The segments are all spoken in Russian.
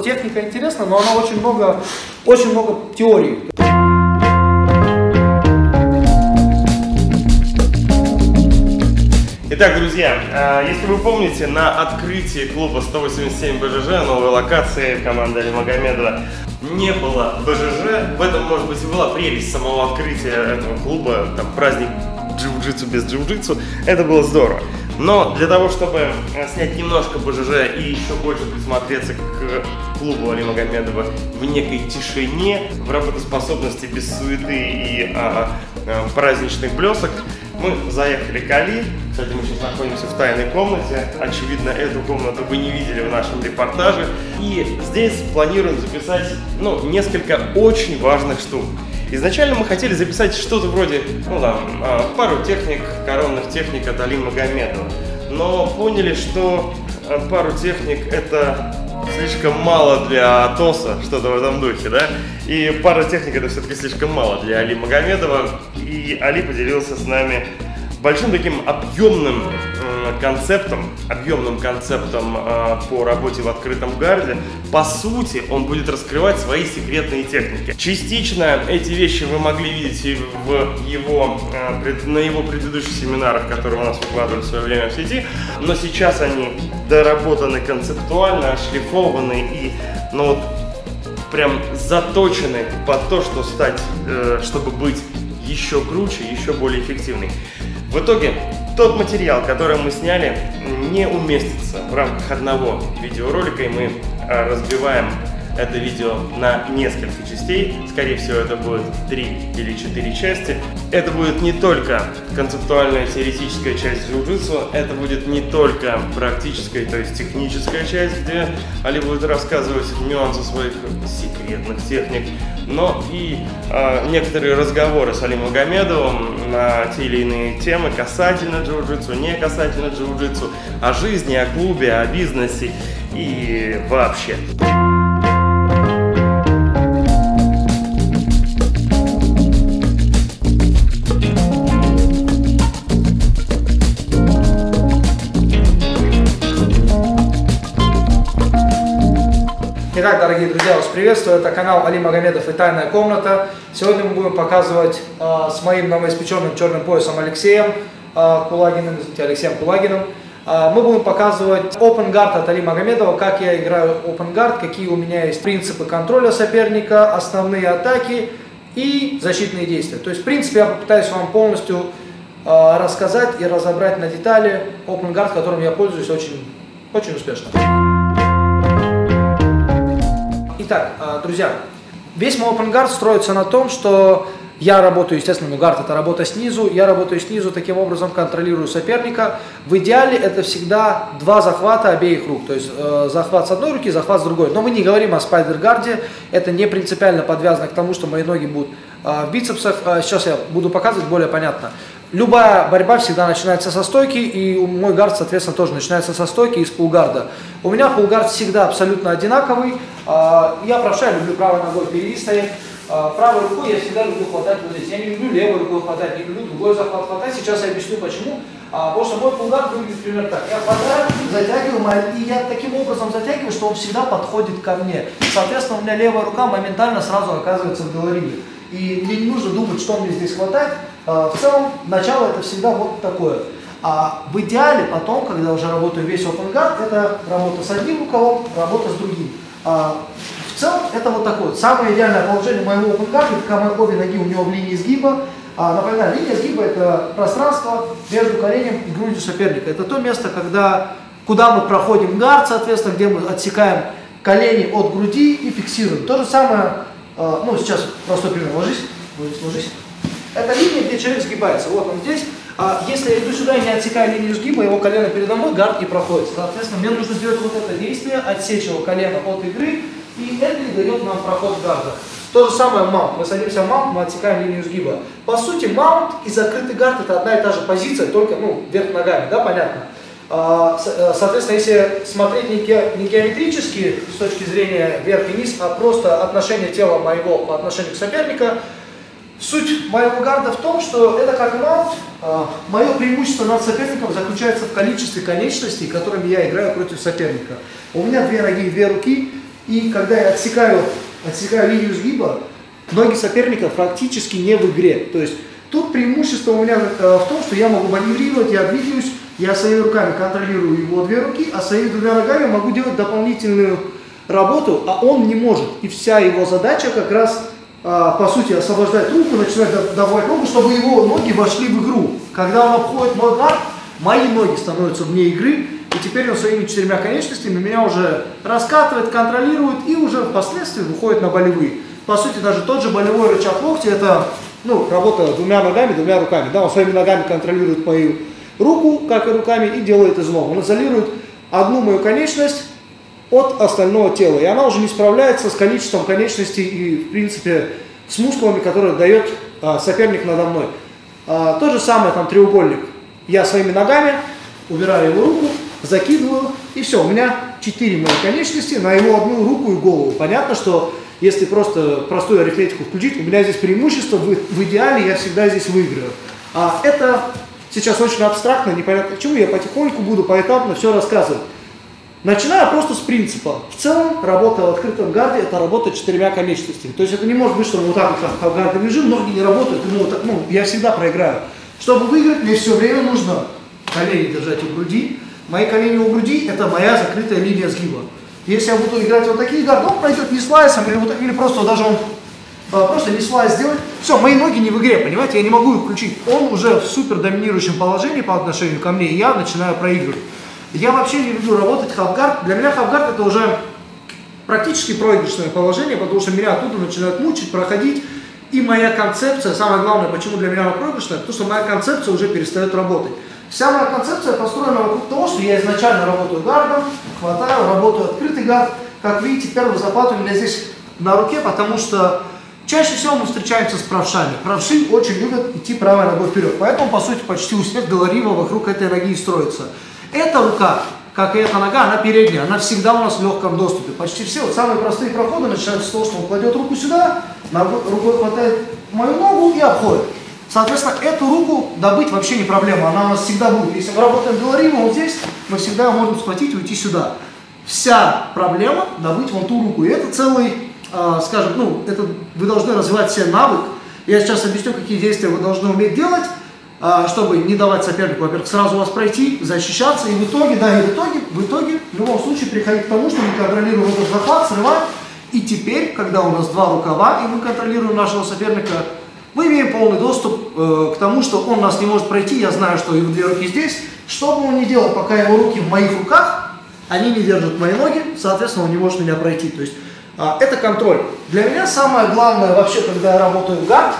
Техника интересна, но она очень много теории. Итак, друзья, если вы помните, на открытии клуба 187 БЖЖ, новой локации команды Али Магомедова, не было БЖЖ. В этом, может быть, и была прелесть самого открытия этого клуба, там, праздник джиу-джитсу без джиу-джитсу. Это было здорово. Но для того, чтобы снять немножко БЖЖ и еще больше присмотреться к клубу Али Магомедова в некой тишине, в работоспособности, без суеты и праздничных блесок, мы заехали к Али. Кстати, мы сейчас находимся в тайной комнате. Очевидно, эту комнату вы не видели в нашем репортаже. И здесь планируем записать, несколько очень важных штук. Изначально мы хотели записать что-то вроде, пару техник, коронных техник от Али Магомедова. Но поняли, что пару техник это слишком мало для Атоса, что-то в этом духе, да? И пара техник это все-таки слишком мало для Али Магомедова. И Али поделился с нами большим таким объемным концептом по работе в открытом гарде. По сути, он будет раскрывать свои секретные техники. Частично эти вещи вы могли видеть и на его предыдущих семинарах, которые у нас выкладывали в свое время в сети, но сейчас они доработаны концептуально, отшлифованы и прям заточены под то, чтобы быть еще круче, еще более эффективной. В итоге, тот материал, который мы сняли, не уместится в рамках одного видеоролика, и мы разбиваем это видео на несколько частей. Скорее всего, это будет 3 или 4 части. Это будет не только концептуальная теоретическая часть джиу-джитсу, это будет не только практическая, то есть техническая часть, где Али будет рассказывать нюансы своих секретных техник, но и некоторые разговоры с Али Магомедовым на те или иные темы касательно джиу-джитсу, не касательно джиу-джитсу, о жизни, о клубе, о бизнесе и вообще. Итак, дорогие друзья, вас приветствую, это канал Али Магомедов и Тайная комната. Сегодня мы будем показывать с моим новоиспеченным черным поясом Алексеем Кулагиным, мы будем показывать Open Guard от Али Магомедова, как я играю Open Guard, какие у меня есть принципы контроля соперника, основные атаки и защитные действия. То есть, в принципе, я попытаюсь вам полностью рассказать и разобрать на детали Open Guard, которым я пользуюсь очень успешно. Итак, друзья, весь мой Open Guard строится на том, что я работаю, естественно, гард это работа снизу, я работаю снизу, таким образом контролирую соперника. В идеале это всегда два захвата обеих рук, то есть захват с одной руки, захват с другой. Но мы не говорим о спайдер-гарде, это не принципиально подвязано к тому, что мои ноги будут в бицепсах. Сейчас я буду показывать более понятно. Любая борьба всегда начинается со стойки, и мой гард, соответственно, тоже начинается со стойки и с пулгарда. У меня пулгард всегда абсолютно одинаковый. Я правша, люблю правой ногой впереди стоять. Правой рукой я всегда люблю хватать вот здесь. Я не люблю левой рукой хватать, не люблю другой захват хватать. Сейчас я объясню почему. Потому что мой пулгард выглядит примерно так. Я хватаю, затягиваю, и я таким образом затягиваю, что он всегда подходит ко мне. Соответственно, у меня левая рука моментально сразу оказывается в голове. И мне не нужно думать, что мне здесь хватает. В целом, начало это всегда вот такое. А в идеале потом, когда уже работаю весь Open Guard, это работа с одним рукавом, работа с другим. В целом, это вот такое. Самое идеальное положение моего Open Guard, это когда обе ноги у него в линии сгиба. Напоминаю, линия сгиба это пространство между коленем и грудью соперника. Это то место, куда мы проходим гард, соответственно, где мы отсекаем колени от груди и фиксируем. То же самое, сейчас простой пример, ложись. Это линия, где человек сгибается, вот он здесь. Если я иду сюда и не отсекаю линию сгиба, его колено передо мной, гард не проходит. Соответственно, мне нужно сделать вот это действие, отсечь его колено от игры, и это и дает нам проход гарда. То же самое маунт. Мы садимся в маунт, мы отсекаем линию сгиба. По сути, маунт и закрытый гард это одна и та же позиция, только вверх ногами, да, понятно? Соответственно, если смотреть не геометрически с точки зрения вверх и низ, а просто отношение тела моего по отношению к сопернику, суть моего гарда в том, что это как маунт. Мое преимущество над соперником заключается в количестве конечностей, которыми я играю против соперника. У меня две ноги и две руки, И когда я отсекаю линию сгиба, ноги соперника практически не в игре. То есть тут преимущество у меня в том, что я могу маневрировать, я двигаюсь, я своими руками контролирую его две руки, а своими двумя ногами могу делать дополнительную работу, а он не может. И вся его задача как раз, по сути, освобождать руку, начинать давать ногу, чтобы его ноги вошли в игру. Когда он обходит мой гард, мои ноги становятся вне игры, и теперь он своими 4 конечностями меня уже раскатывает, контролирует и уже впоследствии выходит на болевые. По сути, даже тот же болевой рычаг локтя, это работа двумя ногами, двумя руками. Да, он своими ногами контролирует мою руку, как и руками, и делает излом. Он изолирует одну мою конечность от остального тела, и она уже не справляется с количеством конечностей и, в принципе, с мускулами, которые дает соперник надо мной. То же самое, там, треугольник. Я своими ногами убираю его руку, закидываю, и все, у меня 4 мои конечности на его одну руку и голову. Понятно, что если просто простую арифметику включить, у меня здесь преимущество, в идеале я всегда здесь выиграю. Это сейчас очень абстрактно, непонятно к чему, я потихоньку буду поэтапно все рассказывать. Начинаю просто с принципа. В целом, работа в открытом гарде – это работа 4 конечностями. То есть это не может быть, что мы вот так вот в гарде лежим, ноги не работают, и я всегда проиграю. Чтобы выиграть, мне все время нужно колени держать у груди. Мои колени у груди – это моя закрытая линия сгиба. Если я буду играть вот такие гарды, он пройдет не слайсом, или просто даже он просто не слайс сделать. Все, мои ноги не в игре, понимаете, я не могу их включить. Он уже в супер доминирующем положении по отношению ко мне, и я начинаю проигрывать. Я вообще не люблю работать халфгард. Для меня халфгард это уже практически проигрышное положение, потому что меня оттуда начинают мучить, проходить. И моя концепция, самое главное, почему для меня она проигрышная, потому что моя концепция уже перестает работать. Вся моя концепция построена вокруг того, что я изначально работаю гардом, хватаю, работаю открытый гард. Как видите, первый захват у меня здесь на руке, потому что чаще всего мы встречаемся с правшами. Правши очень любят идти правой ногой вперед. Поэтому, по сути, почти у всех Деларива вокруг этой ноги и строится. Эта рука, как и эта нога, она передняя, она всегда у нас в легком доступе. Почти все самые простые проходы начинаются с того, что он кладет руку сюда, рукой хватает мою ногу и обходит. Соответственно, эту руку добыть вообще не проблема, она у нас всегда будет. Если мы работаем Делариво, вот здесь, мы всегда можем схватить и уйти сюда. Вся проблема добыть вон ту руку. И это целый, скажем, это вы должны развивать себе навык. Я сейчас объясню, какие действия вы должны уметь делать, чтобы не давать сопернику, во-первых, сразу вас пройти, защищаться, и в итоге, в любом случае приходить к тому, что мы контролируем этот захват, срываем, и теперь, когда у нас 2 рукава, и мы контролируем нашего соперника, мы имеем полный доступ к тому, что он нас не может пройти, я знаю, что его 2 руки здесь, что бы он ни делал, пока его руки в моих руках, они не держат мои ноги, соответственно, он не может меня пройти, то есть это контроль. Для меня самое главное вообще, когда я работаю в гард,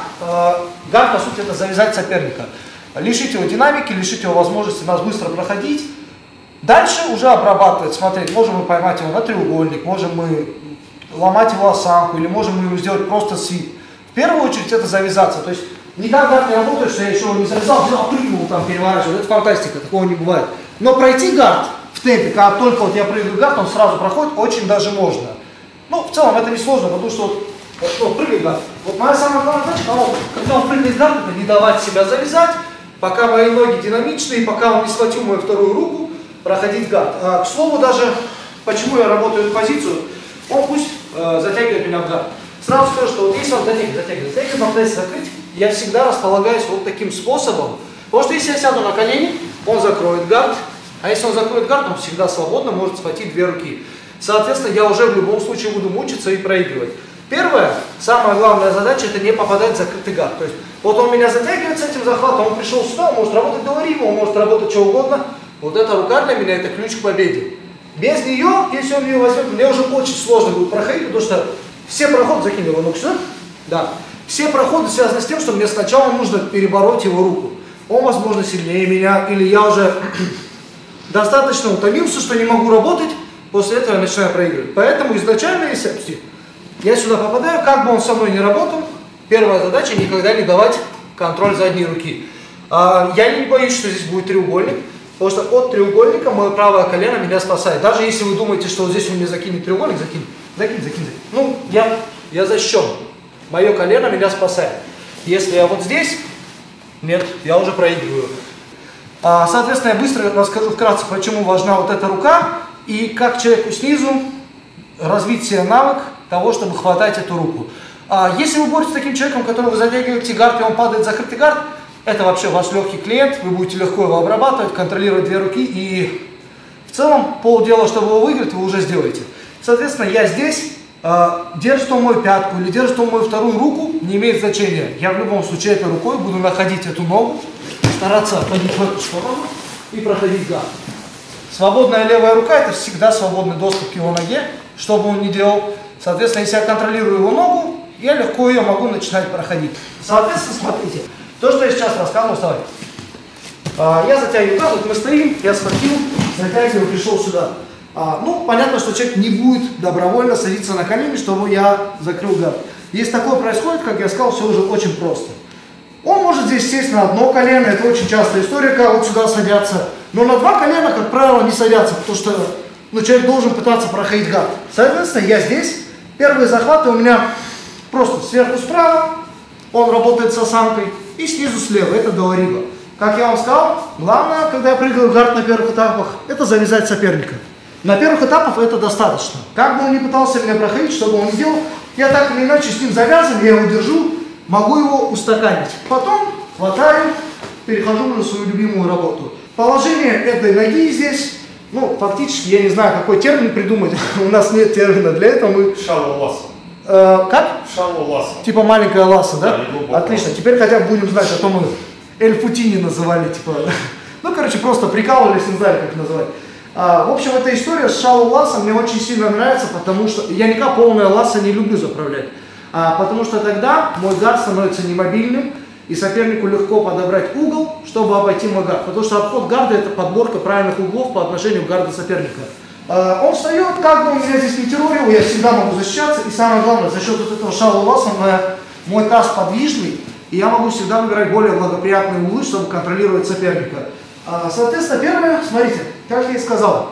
по сути, это завязать соперника. Лишить его динамики, лишить его возможности нас быстро проходить. Дальше уже обрабатывать, смотреть, можем мы поймать его на треугольник, можем мы ломать его осанку, или можем мы ему сделать просто свип. В первую очередь это завязаться. То есть никак гард не работает, что я еще его не завязал, прыгнул, там переворачивал. Это фантастика, такого не бывает. Но пройти гард в темпе, когда только вот я прыгаю гард, он сразу проходит, очень даже можно. В целом это не сложно, потому что прыгает гард. Вот моя самая главная задача, когда он прыгает гард, это не давать себя завязать, пока мои ноги динамичные, пока он не схватил мою вторую руку, проходить гард. К слову, даже почему я работаю эту позицию, он пусть затягивает меня в гард. Сразу скажу, что вот если он затягивает, попытается закрыть, я всегда располагаюсь вот таким способом. Потому что если я сяду на колени, он закроет гард, а если он закроет гард, он всегда свободно может схватить 2 руки. Соответственно, я уже в любом случае буду мучиться и проигрывать. Первая, самая главная задача, это не попадать в закрытый гард. То есть, вот он меня затягивает с этим захватом, он пришел сюда, он может работать Делариво, он может работать что угодно. Вот эта рука для меня это ключ к победе. Без нее, если он ее возьмет, мне уже очень сложно будет проходить, потому что все проходы, закинь его ногу сюда, да, все проходы связаны с тем, что мне сначала нужно перебороть его руку. Он, возможно, сильнее меня, или я уже достаточно утомился, что не могу работать, после этого я начинаю проигрывать. Поэтому изначально, если я сюда попадаю, как бы он со мной не работал, первая задача никогда не давать контроль задней руки. Я не боюсь, что здесь будет треугольник, потому что от треугольника мое правое колено меня спасает. Даже если вы думаете, что вот здесь он мне закинет треугольник, закинь. Я защищен. Мое колено меня спасает. Если я вот здесь, нет, я уже проигрываю. Соответственно, я быстро расскажу вкратце, почему важна вот эта рука и как человеку снизу развить себе навык того, чтобы хватать эту руку. Если вы боретесь с таким человеком, который вы затягиваете гард, и он падает в закрытый гард, это вообще ваш легкий клиент, вы будете легко его обрабатывать, контролировать две руки, и в целом полдела, чтобы его выиграть, вы уже сделаете. Соответственно, я здесь, держит он мою пятку или держит он мою вторую руку, не имеет значения. Я в любом случае этой рукой буду находить эту ногу, стараться ходить в эту сторону и проходить гард. Свободная левая рука – это всегда свободный доступ к его ноге, что бы он ни делал. Соответственно, если я контролирую его ногу, я легко ее могу начинать проходить. Соответственно, смотрите, то, что я сейчас рассказывал, вставай. Я затягиваю гард, вот мы стоим, я схватил, затягиваю, пришел сюда. Ну, понятно, что человек не будет добровольно садиться на колени, чтобы я закрыл гард. Если такое происходит, как я сказал, все уже очень просто. Он может здесь сесть на одно колено, это очень частая история, когда вот сюда садятся. Но на два колена, как правило, не садятся, потому что человек должен пытаться проходить гард. Соответственно, я здесь, первые захваты у меня просто сверху справа, он работает с осанкой, и снизу слева, это долариба. Как я вам сказал, главное, когда я прыгаю в гард на первых этапах, это завязать соперника. На первых этапах это достаточно. Как бы он ни пытался меня проходить, что бы он ни делал, я так или иначе с ним завязан, я его держу, могу его устаканить. Потом хватаю, перехожу на свою любимую работу. Положение этой ноги здесь, ну, фактически, я не знаю, какой термин придумать, у нас нет термина для этого. Мы... Шалу ласса. Как? Шалу ласса. Типа маленькая ласса, да? Да, отлично, теперь хотя бы будем знать, а то мы эльфутини называли, типа. Ну, короче, просто прикалывались, не знали, как называть. В общем, эта история с шалу ласса мне очень сильно нравится, потому что я никак полная ласса не люблю заправлять. Потому что тогда мой гард становится немобильным, и сопернику легко подобрать угол, чтобы обойти мой гард. Потому что обход гарда – это подборка правильных углов по отношению к гарду соперника. Он встает, как бы он меня здесь не террорил, я всегда могу защищаться. И самое главное, за счет вот этого шалу ласса мой таз подвижный, и я могу всегда выбирать более благоприятные углы, чтобы контролировать соперника. Соответственно, первое, смотрите, как я и сказал,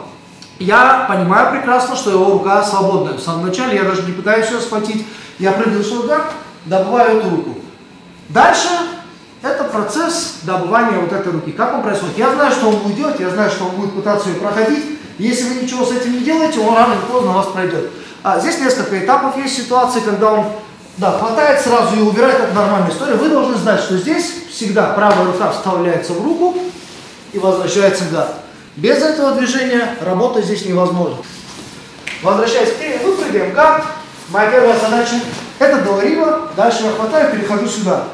я понимаю прекрасно, что его рука свободная. В самом начале я даже не пытаюсь ее схватить, я прыгаю в свой гард, добываю эту руку. Дальше это процесс добывания вот этой руки. Как он происходит? Я знаю, что он будет делать, я знаю, что он будет пытаться ее проходить. Если вы ничего с этим не делаете, он рано или поздно вас пройдет. Здесь несколько этапов есть ситуации, когда он хватает сразу и убирает, это нормальная история. Вы должны знать, что здесь всегда правая рука вставляется в руку и возвращается в гард. Без этого движения работа здесь невозможна. Возвращаясь к теме, мы прыгаем в гард. Моя первая задача – это долариба. Дальше я хватаю, перехожу сюда.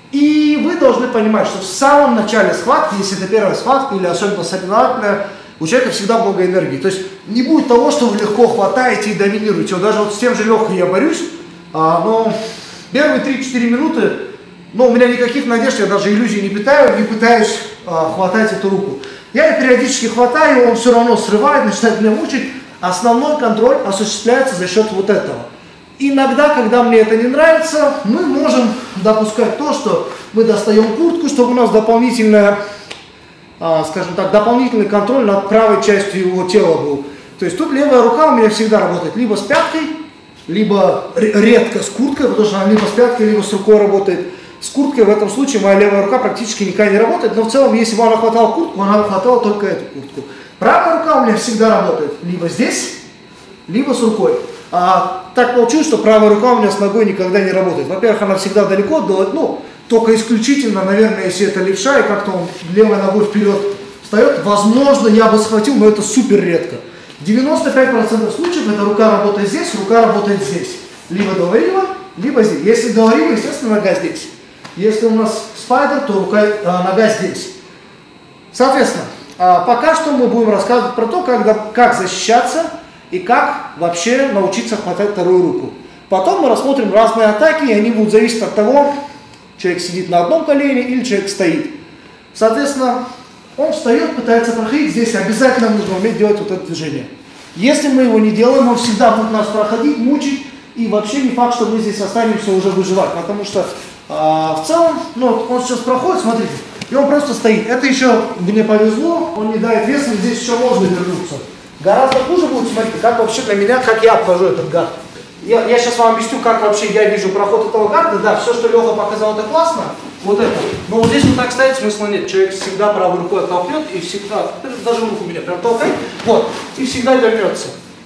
И вы должны понимать, что в самом начале схватки, если это первая схватка или особенно соревновательная, у человека всегда много энергии. То есть не будет того, что вы легко хватаете и доминируете. Вот даже вот с тем же Лехой я борюсь, но первые 3-4 минуты, у меня никаких надежд, я даже иллюзий не питаю, не пытаюсь хватать эту руку. Я ее периодически хватаю, он все равно срывает, начинает меня мучить. Основной контроль осуществляется за счет вот этого. Иногда, когда мне это не нравится, мы можем допускать то, что мы достаем куртку, чтобы у нас дополнительная, скажем так, дополнительный контроль над правой частью его тела был. То есть тут левая рука у меня всегда работает либо с пяткой, либо редко с курткой, потому что она либо с пяткой, либо с рукой работает. С курткой в этом случае моя левая рука практически никогда не работает, но в целом, если бы она хватала куртку, она бы хватала только эту куртку. Правая рука у меня всегда работает либо здесь, либо с рукой. Так получилось, что правая рука у меня с ногой никогда не работает. Во-первых, она всегда далеко, только исключительно, наверное, если это левша, и как-то он левой ногой вперед встает, возможно, я бы схватил, но это супер редко. В 95% случаев эта рука работает здесь, рука работает здесь. Либо долариба, либо здесь. Если долариба, естественно, нога здесь. Если у нас спайдер, то нога здесь. Соответственно, пока что мы будем рассказывать про то, как защищаться и как вообще научиться хватать вторую руку. Потом мы рассмотрим разные атаки, и они будут зависеть от того, человек сидит на одном колене или человек стоит. Соответственно, он встает, пытается проходить, здесь обязательно нужно уметь делать вот это движение. Если мы его не делаем, он всегда будет нас проходить, мучить, и вообще не факт, что мы здесь останемся уже выживать, потому что в целом, он сейчас проходит, смотрите, и он просто стоит. Это еще мне повезло, он не дает веса, здесь еще можно вернуться. Гораздо хуже будет, смотрите, как вообще для меня, как я обхожу этот гард. Я сейчас вам объясню, как вообще я вижу проход этого гарда. Да, все, что Леха показал, это классно, вот это. Но вот здесь вот так стоять смысла нет. Человек всегда правой рукой оттолкнет и всегда, даже руку меня прям толкает, вот, и всегда вернется.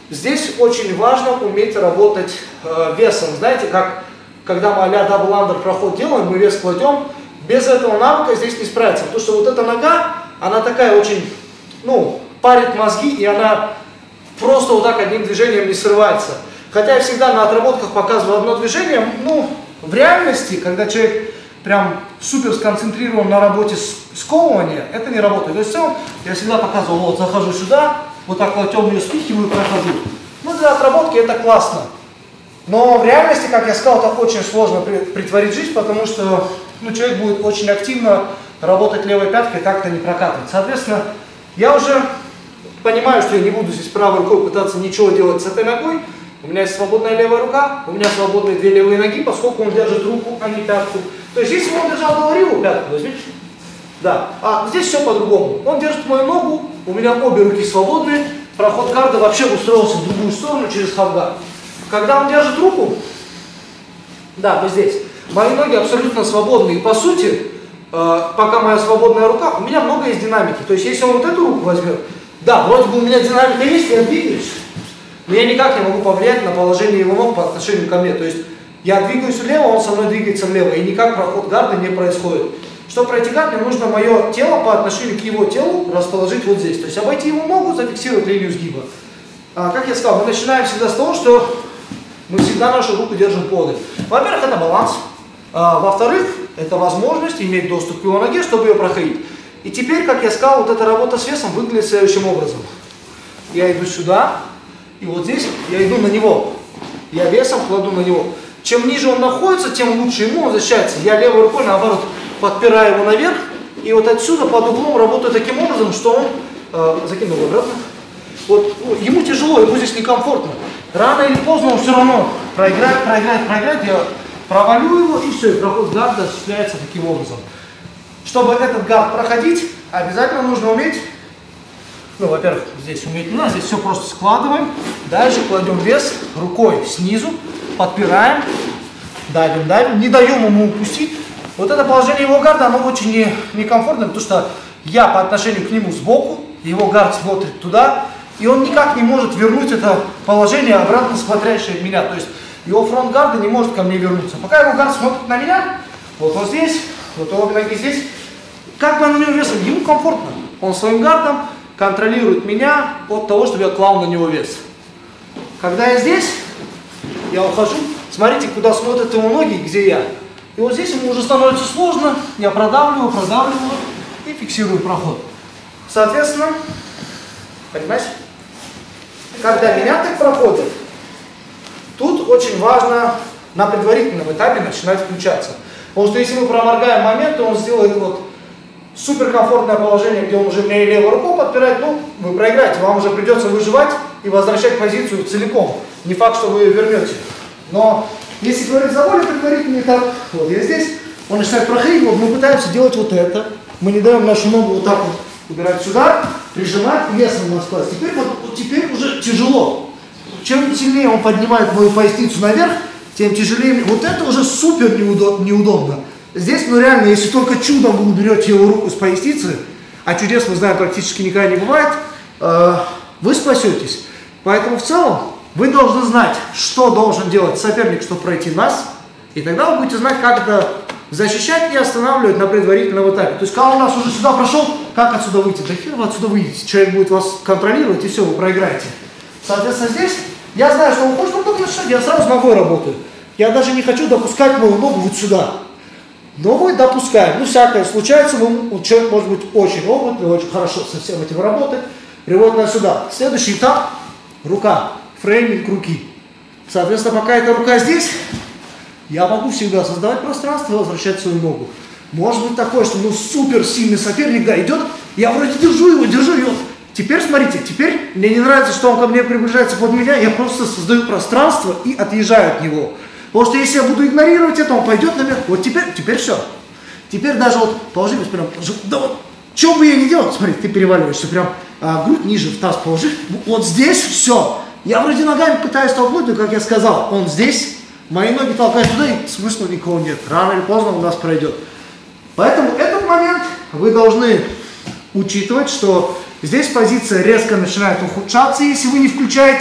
здесь очень важно уметь работать весом. Знаете, как когда мы а-ля дабл-андер проход делаем, мы вес кладем, без этого навыка здесь не справиться. Потому что вот эта нога, она такая очень, ну, парит мозги, и она просто вот так одним движением не срывается. Хотя я всегда на отработках показываю одно движение, ну, в реальности, когда человек прям супер сконцентрирован на работе сковывания, это не работает. То есть в целом я всегда показывал, вот захожу сюда, вот так локтем ее спихиваю и прохожу. Ну, для отработки это классно. Но в реальности, как я сказал, это очень сложно притворить жизнь, потому что ну, человек будет очень активно работать левой пяткой, так-то не прокатывать. Соответственно, я уже понимаю, что я не буду здесь правой рукой пытаться ничего делать с этой ногой. У меня есть свободная левая рука, у меня свободные две левые ноги, поскольку он держит руку, а не пятку. То есть, если бы он держал голову, пятку возьмите. Да, а здесь все по-другому. Он держит мою ногу, у меня обе руки свободные, проход гарда вообще устроился в другую сторону через хавгард. Когда он держит руку, да, вот здесь, мои ноги абсолютно свободны. И по сути, пока моя свободная рука, у меня много есть динамики. То есть, если он вот эту руку возьмет, да, вроде бы у меня динамика есть, я двигаюсь, но я никак не могу повлиять на положение его ног по отношению ко мне. То есть, я двигаюсь влево, он со мной двигается влево, и никак проход гарда не происходит. Чтобы пройти гард, мне нужно мое тело по отношению к его телу расположить вот здесь. То есть, обойти его ногу, зафиксировать линию сгиба. Как я сказал, мы начинаем всегда с того, что мы всегда нашу руку держим подаль. Во-первых, это баланс. Во-вторых, это возможность иметь доступ к его ноге, чтобы ее проходить. И теперь, как я сказал, вот эта работа с весом выглядит следующим образом. Я иду сюда, и вот здесь я иду на него. Я весом кладу на него. Чем ниже он находится, тем лучше ему он защищается. Я левой рукой, наоборот, подпираю его наверх, и вот отсюда под углом работаю таким образом, что он закинул обратно. Вот, ему тяжело, ему здесь некомфортно. Рано или поздно он все равно проиграет, я провалю его, и все, и проход гарда осуществляется таким образом. Чтобы этот гард проходить, обязательно нужно уметь, ну, во-первых, здесь уметь не надо, здесь все просто складываем, дальше кладем вес рукой снизу, подпираем, давим, не даем ему упустить. Вот это положение его гарда, оно очень некомфортное, потому что я по отношению к нему сбоку, его гард смотрит туда, и он никак не может вернуть это положение обратно смотрящее в меня. То есть его фронт-гарда не может ко мне вернуться. Пока его гард смотрит на меня, вот он здесь, вот обе ноги здесь, как бы он на него весом, ему комфортно. Он своим гардом контролирует меня от того, чтобы я клал на него вес. Когда я здесь, я ухожу, смотрите, куда смотрят его ноги, где я. И вот здесь ему уже становится сложно, я продавливаю и фиксирую проход. Соответственно, понимаете? Когда меня так проходит, тут очень важно на предварительном этапе начинать включаться. Потому что если мы проморгаем момент, то он сделает вот суперкомфортное положение, где он уже меня и левой рукой подпирает, ну, вы проиграете, вам уже придется выживать и возвращать позицию целиком. Не факт, что вы ее вернете. Но если говорить за более предварительный этап, вот я здесь, он начинает проходить, вот мы пытаемся делать вот это, мы не даем нашу ногу вот так вот убирать сюда, прижимать, весом нас класть. Теперь уже тяжело. Чем сильнее он поднимает мою поясницу наверх, тем тяжелее. Вот это уже супер неудобно. Здесь, ну реально, если только чудом вы уберете его руку с поясницы, а чудес, мы знаем, практически никогда не бывает, вы спасетесь. Поэтому в целом вы должны знать, что должен делать соперник, чтобы пройти нас, и тогда вы будете знать, как это защищать и останавливать на предварительном этапе. То есть, когда он нас уже сюда прошел, как отсюда выйти? Да хер вы отсюда выйдете. Человек будет вас контролировать, и все, вы проиграете. Соответственно, здесь я знаю, что он хочет, он только начинает, я сразу ногой работаю. Я даже не хочу допускать мою ногу вот сюда. Ногой допускаем. Ну, всякое случается, человек может быть очень опытный, очень хорошо со всем этим работает, приводит нас сюда. Следующий этап – рука, фрейминг руки. Соответственно, пока эта рука здесь, я могу всегда создавать пространство и возвращать свою ногу. Может быть такое, что ну супер сильный соперник, да, идет, я вроде держу его, и вот. Теперь смотрите, теперь мне не нравится, что он ко мне приближается под меня, я просто создаю пространство и отъезжаю от него. Потому что если я буду игнорировать это, он пойдет наверх. Вот теперь все. Теперь даже вот положи, прям, да вот, что бы я ни делал, смотри, ты переваливаешься, прям грудь ниже в таз положи, вот здесь все. Я вроде ногами пытаюсь толкнуть, но как я сказал, он здесь, мои ноги толкают туда, и смысла никого нет. Рано или поздно у нас пройдет. Поэтому этот момент вы должны учитывать, что здесь позиция резко начинает ухудшаться, если вы не включаетесь.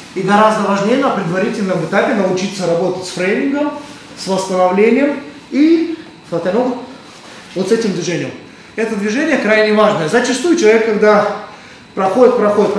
И гораздо важнее на предварительном этапе научиться работать с фреймингом, с восстановлением и хватай ногу вот с этим движением. Это движение крайне важное. Зачастую человек, когда проходит,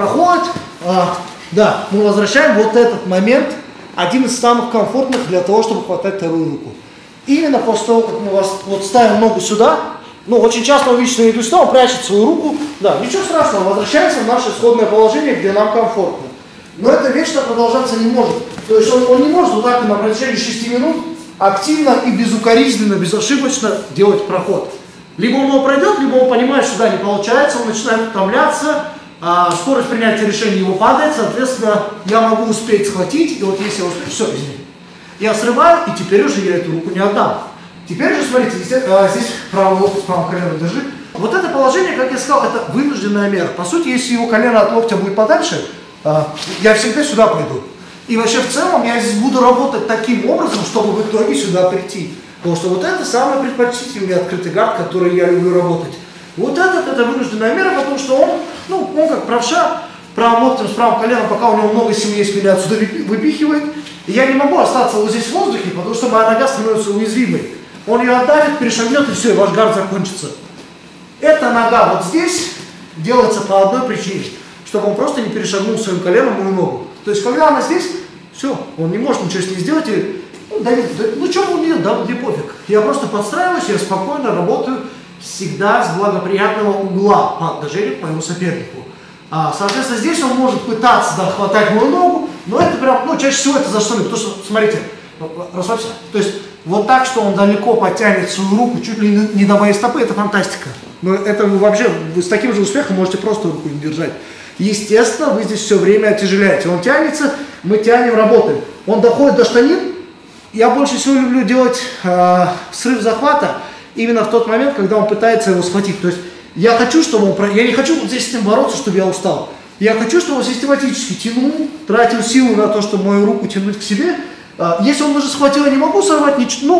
да, мы возвращаем вот этот момент, один из самых комфортных для того, чтобы хватать вторую руку. Именно после того, как мы вот ставим ногу сюда, ну, очень часто вы видите, что я иду сюда, он прячет свою руку, да, ничего страшного, возвращается в наше исходное положение, где нам комфортно. Но это вечно продолжаться не может. То есть он не может вот так на протяжении 6 минут активно и безукоризненно, безошибочно делать проход. Либо он его пройдет, либо он понимает, что да, не получается, он начинает утомляться, скорость принятия решений его падает, соответственно, я могу успеть схватить, и вот если я успею, все, извините. Я срываю, и теперь уже я эту руку не отдам. Теперь же, смотрите, здесь правый локоть с правым коленом держит. Вот это положение, как я сказал, это вынужденная мера. По сути, если его колено от локтя будет подальше, я всегда сюда пойду. И вообще в целом я здесь буду работать таким образом, чтобы в итоге сюда прийти. Потому что вот это самый предпочтительный открытый гард, который я люблю работать. Вот это вынужденная мера, потому что он как правша, правым локтем с правым коленом, пока у него много сил есть, меня отсюда выпихивает. И я не могу остаться вот здесь в воздухе, потому что моя нога становится уязвимой. Он ее отдавит, перешагнет, и все, и ваш гард закончится. Эта нога вот здесь делается по одной причине, чтобы он просто не перешагнул своим коленом мою ногу. То есть, когда она здесь, все, он не может ничего с ней сделать, и, что он делает, да, мне пофиг. Я просто подстраиваюсь, я спокойно работаю, всегда с благоприятного угла по отношению к моему сопернику. Соответственно, здесь он может пытаться хватать мою ногу, но это прям, чаще всего это зашторы, потому что, смотрите, расслабься. То есть, вот так, что он далеко потянет свою руку, чуть ли не до моей стопы, это фантастика. Но это вы с таким же успехом можете просто руку не держать. Естественно, вы здесь все время оттяжеляете. Он тянется, мы тянем, работаем. Он доходит до штанин. Я больше всего люблю делать срыв захвата именно в тот момент, когда он пытается его схватить. То есть я хочу, чтобы я не хочу вот здесь с ним бороться, чтобы я устал. Я хочу, чтобы он систематически тянул, тратил силу на то, чтобы мою руку тянуть к себе. Если он уже схватил, я не могу сорвать,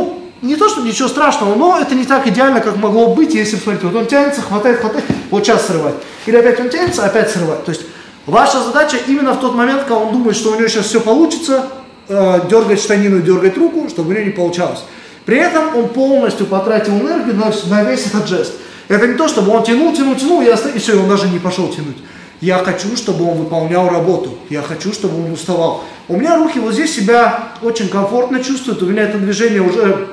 не то, что ничего страшного, но это не так идеально, как могло быть, если, смотрите, вот он тянется, хватает, вот сейчас срывать. Или опять он тянется, опять срывать. То есть ваша задача именно в тот момент, когда он думает, что у него сейчас все получится, дергать штанину, дергать руку, чтобы у него не получалось. При этом он полностью потратил энергию на весь этот жест. Это не то, чтобы он тянул, и все, он даже не пошел тянуть. Я хочу, чтобы он выполнял работу. Я хочу, чтобы он уставал. У меня руки вот здесь себя очень комфортно чувствуют. У меня это движение уже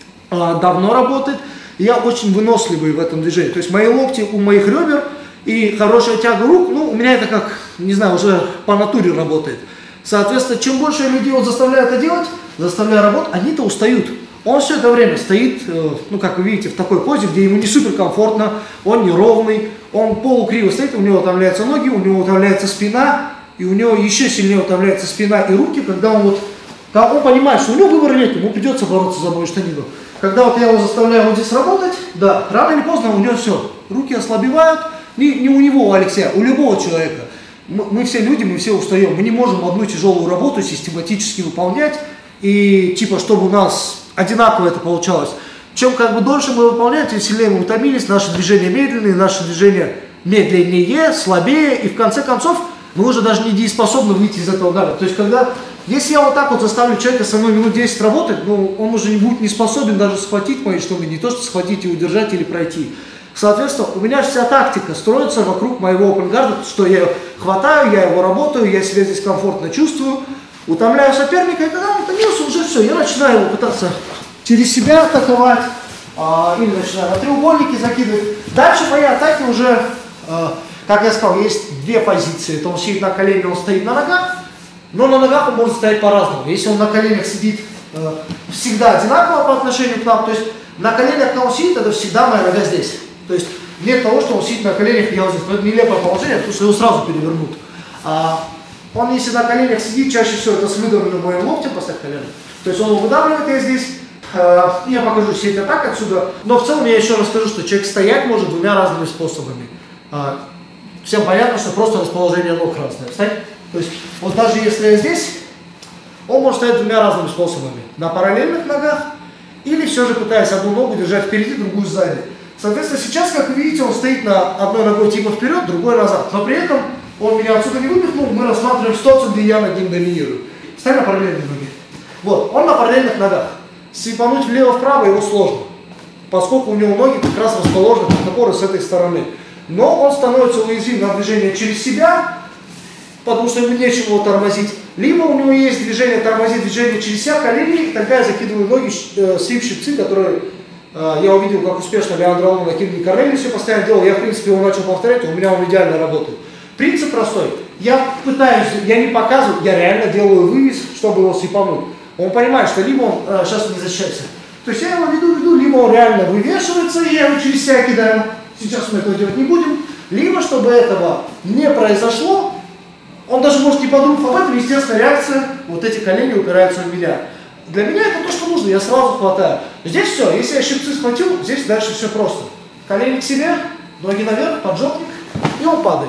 давно работает. И я очень выносливый в этом движении. То есть мои локти у моих ребер и хорошая тяга рук, у меня это как, не знаю, уже по натуре работает. Соответственно, чем больше людей вот заставляю это делать, заставляю работать, они-то устают. Он все это время стоит, как вы видите, в такой позе, где ему не супер комфортно, он неровный, он полукриво стоит, у него утомляются ноги, у него утомляется спина, и у него еще сильнее утомляется спина и руки, когда он понимает, что у него выбора нет, ему придется бороться за мою штанину. Когда вот я его заставляю вот здесь работать, да, рано или поздно у него все, руки ослабевают, не у него, у Алексея, у любого человека. Мы все люди, мы все устаем, мы не можем одну тяжелую работу систематически выполнять, и чтобы у нас одинаково это получалось. Чем дольше мы выполняем, тем сильнее мы утомились, наши движения медленные, наши движения медленнее, слабее, и в конце концов мы уже даже не дееспособны выйти из этого гарда. То есть, если я вот так вот заставлю человека со мной минут 10 работать, он уже не будет не способен даже схватить мои штаны, не то что схватить и удержать или пройти. Соответственно, у меня вся тактика строится вокруг моего опенгарда, что я хватаю, я его работаю, я себя здесь комфортно чувствую, утомляю соперника, и когда он утомился, уже все, я начинаю его пытаться через себя атаковать, или начинаю на треугольники закидывать. Дальше мои атаки уже, как я сказал, есть две позиции. Это он сидит на коленях, он стоит на ногах, но на ногах он может стоять по-разному. Если он на коленях сидит всегда одинаково по отношению к нам, то есть на коленях, когда он сидит, это всегда моя нога здесь. То есть нет того, что он сидит на коленях, и я вот здесь. Но это нелепое положение, потому что его сразу перевернут. Он, если на коленях сидит, чаще всего это с выдавленным моим локтем поставить колено. То есть он его выдавливает, я здесь. Я покажу сеть атак отсюда. Но в целом я еще расскажу, что человек стоять может двумя разными способами. Всем понятно, что просто расположение ног разное. Встать? То есть вот даже если я здесь, он может стоять двумя разными способами. На параллельных ногах или все же пытаясь одну ногу держать впереди, другую сзади. Соответственно, сейчас, как вы видите, он стоит на одной ногой типа вперед, другой назад. Но при этом он меня отсюда не выпихнул, мы рассматриваем ситуацию, где я над ним доминирую. Ставь на параллельные ноги. Вот, он на параллельных ногах. Свипануть влево-вправо его сложно, поскольку у него ноги как раз расположены как опоры с этой стороны. Но он становится уязвим на движение через себя, потому что ему нечего его тормозить. Либо у него есть движение тормозить, движение через себя, колени, и тогда я закидываю ноги, свип-щипцы, которые я увидел, как успешно Леандро Лоу на Кинге Корнелиусе постоянно делал. Я, в принципе, его начал повторять, и у меня он идеально работает. Принцип простой. Я пытаюсь, я не показываю, я реально делаю вывес, чтобы его свипануть. Он понимает, что либо он сейчас не защищается. То есть я его веду, либо он реально вывешивается, и я его через себя кидаю. Сейчас мы этого делать не будем. Либо, чтобы этого не произошло, он даже может не подумать об этом, естественно, реакция, вот эти колени упираются в меня. Для меня это то, что нужно, я сразу хватаю. Здесь все, если я щипцы схватил, здесь дальше все просто. Колени к себе, ноги наверх, поджопник, и он падает.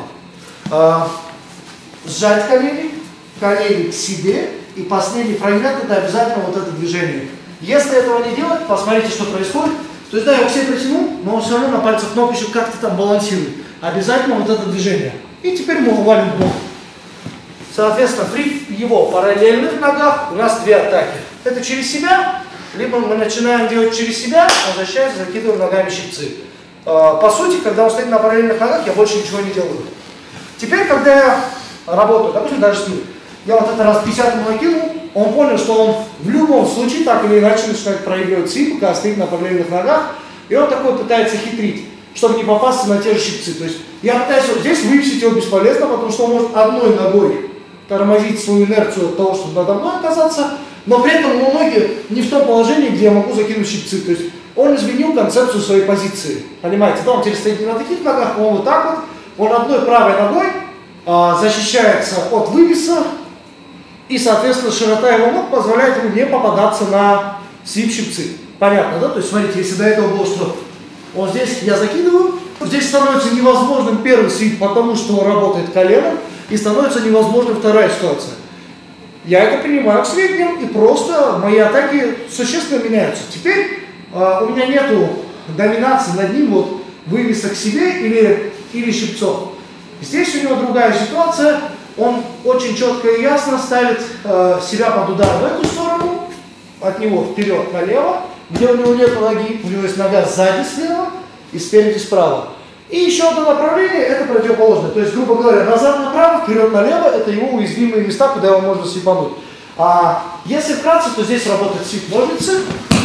Сжать колени, колени к себе, и последний фрагмент это обязательно вот это движение. Если этого не делать, посмотрите, что происходит. То есть да, я его к себе притянул, но он все равно на пальцах ног еще как-то там балансирует. Обязательно вот это движение. И теперь мы валим в бок. Соответственно, при его параллельных ногах у нас две атаки. Это через себя, либо мы начинаем делать через себя, возвращаясь, закидываем ногами щипцы. По сути, когда он стоит на параллельных ногах, я больше ничего не делаю. Теперь, когда я работаю, допустим, даже с ним, я вот это раз 50 ему накинул, он понял, что он в любом случае так или иначе начинает проигрывать свип, когда стоит на параллельных ногах, и он такой пытается хитрить, чтобы не попасться на те же щипцы. То есть я пытаюсь вот здесь вывесить его бесполезно, потому что он может одной ногой тормозить свою инерцию от того, чтобы надо мной оказаться, но при этом его ноги не в том положении, где я могу закинуть щипцы. То есть он изменил концепцию своей позиции. Понимаете, да, он теперь стоит не на таких ногах, он вот так вот, он одной правой ногой защищается от вывеса, и, соответственно, широта его ног позволяет ему не попадаться на свип-щипцы. Понятно, да? То есть, смотрите, если до этого было, что вот здесь я закидываю, здесь становится невозможным первый свип, потому что он работает коленом, и становится невозможным вторая ситуация. Я это принимаю к сведениям, и просто мои атаки существенно меняются. Теперь у меня нету доминации над ним, вот, вывеса к себе или щипцов. Здесь у него другая ситуация. Он очень четко и ясно ставит себя под удар в эту сторону, от него вперед налево, где у него нет ноги, у него есть нога сзади слева и спереди справа. И еще одно направление, это противоположное. То есть, грубо говоря, назад направо, вперед налево, это его уязвимые места, куда его можно свипануть. А если вкратце, то здесь работает свип-ножницы.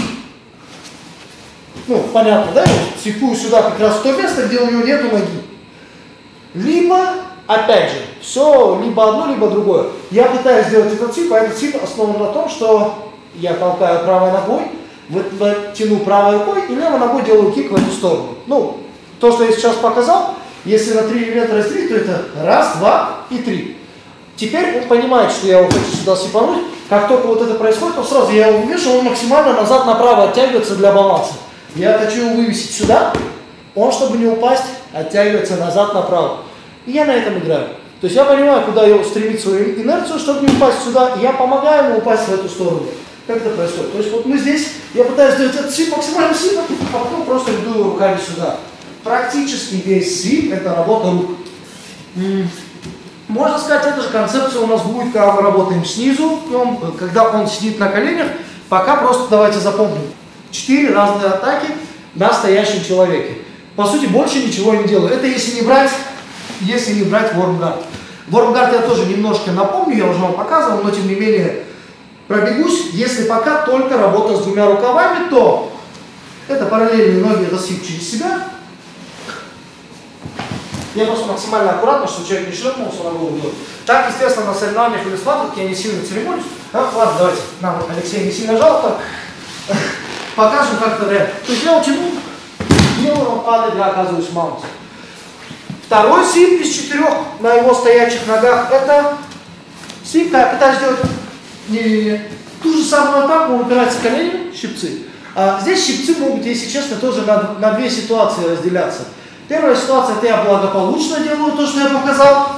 Ну, понятно, да? Я свипую сюда как раз в то место, где у него нету ноги. Либо, опять же, все либо одно, либо другое. Я пытаюсь сделать этот свип, а этот свип основан на том, что я толкаю правой ногой, тяну правой рукой и левой ногой делаю кик в эту сторону. Ну, то, что я сейчас показал, если на 3 элемента разделить, то это раз, два и 3. Теперь он понимает, что я его хочу сюда свипануть. Как только вот это происходит, то сразу я его вывешу, он максимально назад направо оттягивается для баланса. Я хочу его вывесить сюда, он, чтобы не упасть, оттягивается назад направо. И я на этом играю. То есть я понимаю, куда его стремить свою инерцию, чтобы не упасть сюда, и я помогаю ему упасть в эту сторону. Как это происходит? То есть вот мы здесь, я пытаюсь сделать этот свип максимально сильно, а потом просто веду его руками сюда. Практически весь свип – это работа рук. Можно сказать, эта же концепция у нас будет, когда мы работаем снизу, когда он сидит на коленях. Пока просто давайте запомним. 4 разные атаки на стоящем человеке. По сути, больше ничего не делаю. Это если не брать вормгард. Вормгард я тоже немножко напомню, я уже вам показывал, но тем не менее пробегусь. Если пока только работа с 2 рукавами, то это параллельные ноги, это свип через себя. Я просто максимально аккуратно, чтобы человек не шлепнулся на голову. Так, естественно, на соревнованиях или схватках я не сильно церемонюсь. Ладно, давайте, нам Алексей не сильно жалко. Покажем, как это реально. То есть я утяну, делаю, он падает, я оказываюсь в маунте. Второй свип из 4 на его стоячих ногах, это свип, когда я пытаюсь сделать ту же самую атаку, он упирается коленями, щипцы. А здесь щипцы могут, если честно, тоже на 2 ситуации разделяться. Первая ситуация, это я благополучно делаю то, что я показал.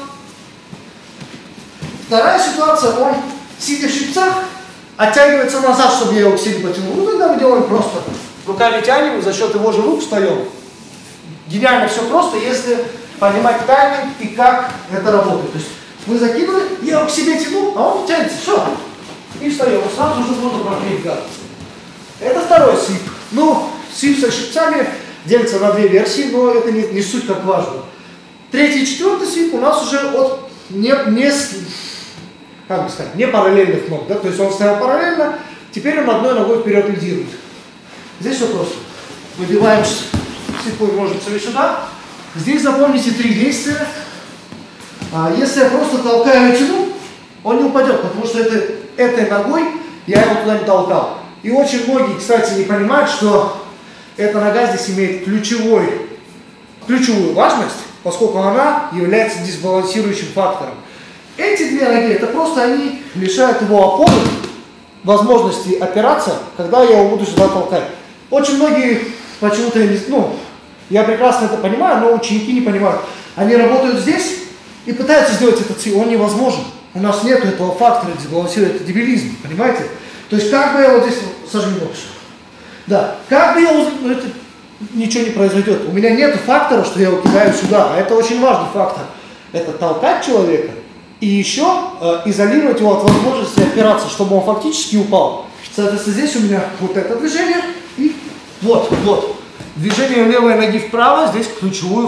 Вторая ситуация, он, сидя в щипцах, оттягивается назад, чтобы я его к себе потянул. Ну, тогда мы делаем просто. Руками тянем, и за счет его же рук встаем. Гениально все просто, если понимать тайминг и как это работает. То есть вы закинули, я его к себе тяну, а он тянется, все. И встаем, сразу же можно проклеить гард. Это второй свип. Ну, свип со щипцами делится на две версии, но это не суть как важно. Третий и четвертый свип у нас уже от как бы сказать, не параллельных ног. Да? То есть он стоял параллельно, теперь он одной ногой вперед лидирует. Здесь все просто. Выбиваем слепую ножницами сюда. Здесь запомните 3 действия. Если я просто толкаю и тяну, он не упадет, потому что этой ногой я его туда не толкал. И очень многие, кстати, не понимают, что эта нога здесь имеет ключевую важность, поскольку она является дисбалансирующим фактором. Эти две ноги, это просто они лишают его опоры, возможности опираться, когда я его буду сюда толкать. Очень многие почему-то, я прекрасно это понимаю, но ученики не понимают. Они работают здесь и пытаются сделать этот свип, он невозможен. У нас нет этого фактора дисбалансирования, это дебилизм, понимаете? То есть как бы я вот здесь, сожми ногу. Да, как бы я вот, это ничего не произойдет. У меня нет фактора, что я его кидаю сюда, а это очень важный фактор. Это толкать человека и еще изолировать его от возможности опираться, чтобы он фактически упал. Соответственно, здесь у меня вот это движение и вот. Движение левой ноги вправо здесь ключевой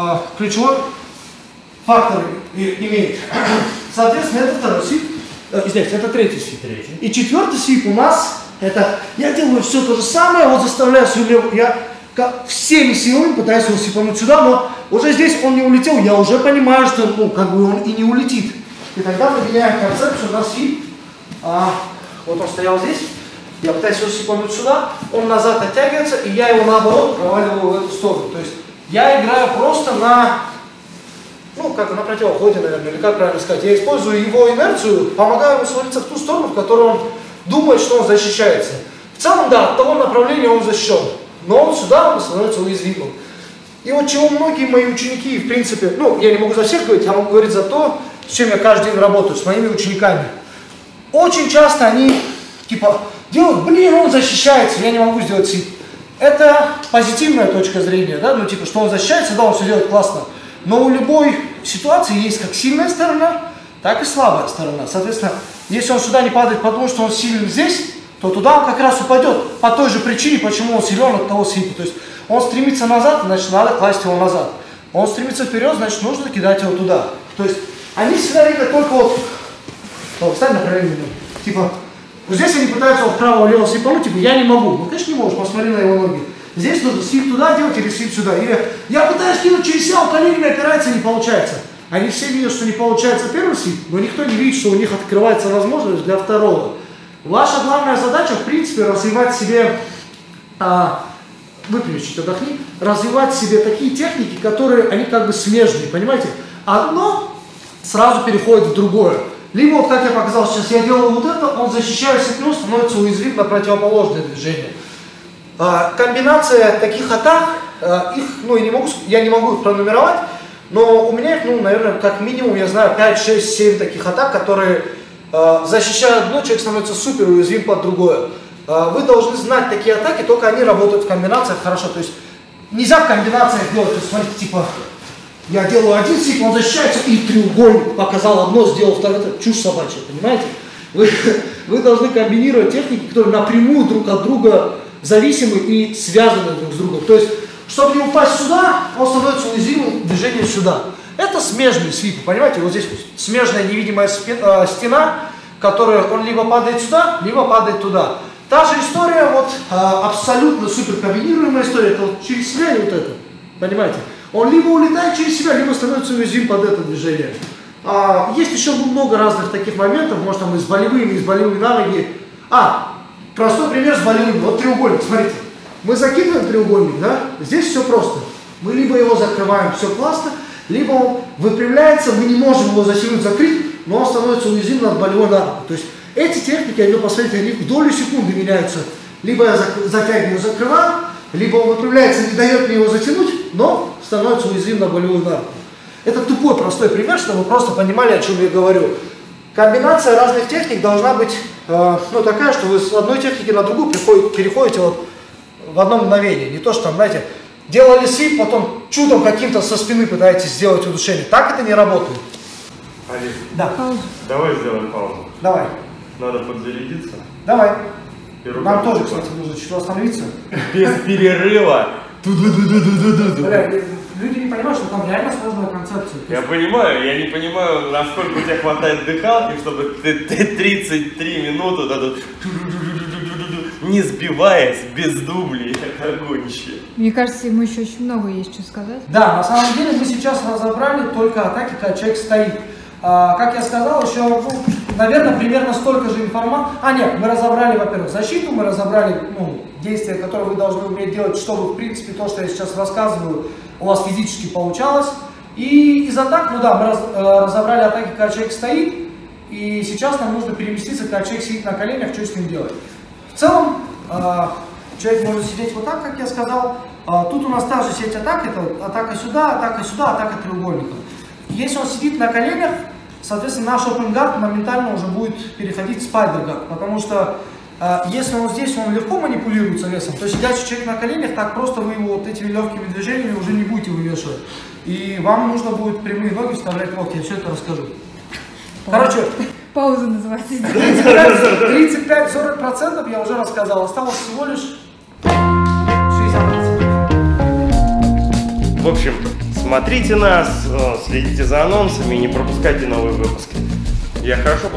фактор имеет. Соответственно, это второй свип. Здесь, это третий свип. И четвертый свип у нас, это я делаю все то же самое, вот заставляю свою левую, я всеми силами пытаюсь его свипануть сюда, но уже здесь он не улетел, я уже понимаю, что он и не улетит. И тогда мы меняем концепцию на свип. Вот он стоял здесь, я пытаюсь его свипануть сюда, он назад оттягивается, и я его наоборот проваливаю в эту сторону. То есть я играю просто на как на противоходе, наверное, или как правильно сказать. Я использую его инерцию, помогаю ему свалиться в ту сторону, в которую он думает, что он защищается. В целом, да, от того направления он защищен, но сюда он становится уязвимым. И вот чего многие мои ученики, в принципе, я не могу за всех говорить, я могу говорить за то, с чем я каждый день работаю, с моими учениками. Очень часто они, делают, он защищается, я не могу сделать свип. Это позитивная точка зрения, да, что он защищается, да, он все делает классно. Но у любой ситуации есть как сильная сторона, так и слабая сторона. Соответственно, если он сюда не падает, потому что он силен здесь, то туда он как раз упадет по той же причине, почему он силен от того свипа. То есть он стремится назад, значит надо класть его назад. Он стремится вперед, значит нужно кидать его туда. То есть они всегда видят только встань на правильный, вот здесь они пытаются вправо-влево свипануть, я не могу. Конечно не можешь, посмотри на его ноги. Здесь нужно свип туда делать или свип сюда. Или я пытаюсь кинуть через себя, он коленями опирается, не получается. Они все видят, что не получается первый свип, но никто не видит, что у них открывается возможность для второго. Ваша главная задача, в принципе, развивать себе, выпрямись, чуть отдохни, развивать себе такие техники, которые, они как бы смежные, понимаете? Одно сразу переходит в другое. Либо, вот как я показал сейчас, я делаю вот это, он защищается от него, становится уязвим на противоположное движение. Комбинация таких атак, я не могу их пронумеровать, но у меня их, наверное, как минимум, я знаю, 5, 6, 7 таких атак, которые защищают одно, человек становится супер уязвим под другое. Вы должны знать такие атаки, только они работают в комбинациях хорошо. То есть нельзя в комбинациях делать, то есть, смотрите, я делаю один свип, он защищается, и треугольник показал одно, сделал второе, это чушь собачья, понимаете? Вы должны комбинировать техники, которые напрямую друг от друга зависимы и связаны друг с другом. То есть, чтобы не упасть сюда, он становится уязвимым движением сюда. Это смежные свипы, понимаете? Вот здесь смежная невидимая стена, которая он либо падает сюда, либо падает туда. Та же история, абсолютно супер комбинируемая история, это через себя и вот это, понимаете? Он либо улетает через себя, либо становится уязвим под это движение. Есть еще много разных таких моментов, может там и с болевыми на ноги. Простой пример с болевыми. Вот треугольник, смотрите. Мы закидываем треугольник, да? Здесь все просто. Мы либо его закрываем, все классно, либо он выпрямляется, мы не можем его затянуть, закрыть, но он становится уязвимым от болевой на руку. То есть эти техники, посмотрите, они в долю секунды меняются. Либо я затягиваю, закрываю, либо он выпрямляется, не дает мне его затянуть, но становится уязвим на болевую на руку. Это тупой, простой пример, чтобы вы просто понимали, о чем я говорю. Комбинация разных техник должна быть такая, что вы с одной техники на другую переходите в одно мгновение. Не то, что там, знаете, делали свип, потом чудом каким-то со спины пытаетесь сделать удушение. Так это не работает. Олег, Да. давай сделаем паузу. Давай. Надо подзарядиться. Давай. И Нам тоже, кстати, нужно чуть остановиться. Без перерыва. Бля, люди не понимают, что там реально сложная концепция. Я понимаю, я не понимаю, насколько у тебя хватает дыхалки, чтобы ты 33 минуты вот это не сбиваясь, без дублей, как огонь. Мне кажется, ему еще очень много есть что сказать. Да, на самом деле мы сейчас разобрали только атаки, когда человек стоит. Как я сказал, еще, наверное, примерно столько же информации. Нет, мы разобрали, во-первых, защиту, мы разобрали действия, которые вы должны уметь делать, чтобы, в принципе, то, что я сейчас рассказываю, у вас физически получалось. И из атак, мы разобрали атаки, когда человек стоит, и сейчас нам нужно переместиться, когда человек сидит на коленях, что с ним делать. В целом, человек может сидеть вот так, как я сказал. Тут у нас та же сеть атак, это атака сюда, атака треугольника. Если он сидит на коленях, соответственно, наш open guard моментально уже будет переходить в spider guard, потому что если он здесь, он легко манипулируется весом, то сидящий человек на коленях, так просто вы его вот этими легкими движениями уже не будете вывешивать. И вам нужно будет прямые ноги вставлять в локти, я все это расскажу. Короче, Пауза называется. 35-40% я уже рассказал, осталось всего лишь 60%. В общем, смотрите нас, следите за анонсами и не пропускайте новые выпуски. Я хорошо